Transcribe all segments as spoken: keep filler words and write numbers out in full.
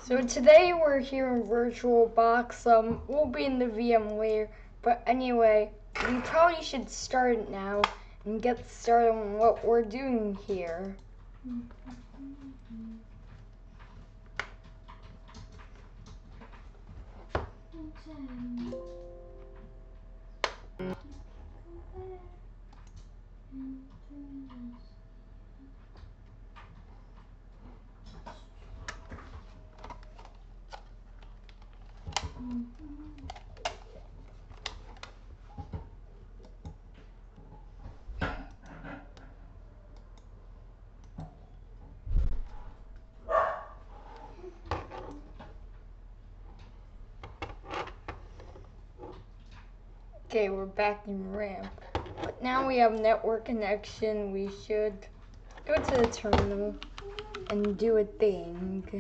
So today we're here in Virtualbox. Um, we'll be in the V M later, but anyway, we probably should start it now and get started on what we're doing here. Okay, we're back in ramp. But now we have network connection. We should go to the terminal and do a thing.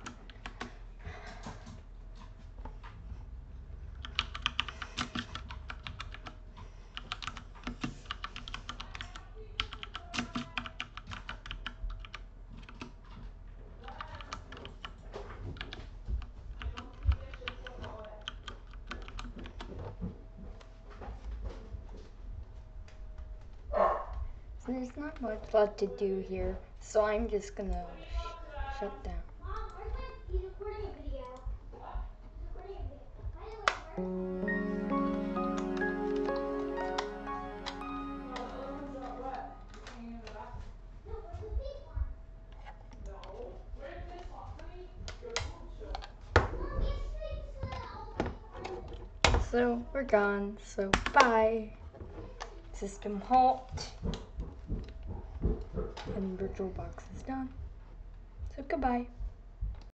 There's not much left to do here, so I'm just gonna sh shut down. Mom, where's my, he's recording a video. He's recording a video. By the way, where's So we're gone, so bye. System halt. And Virtualbox is done. So goodbye.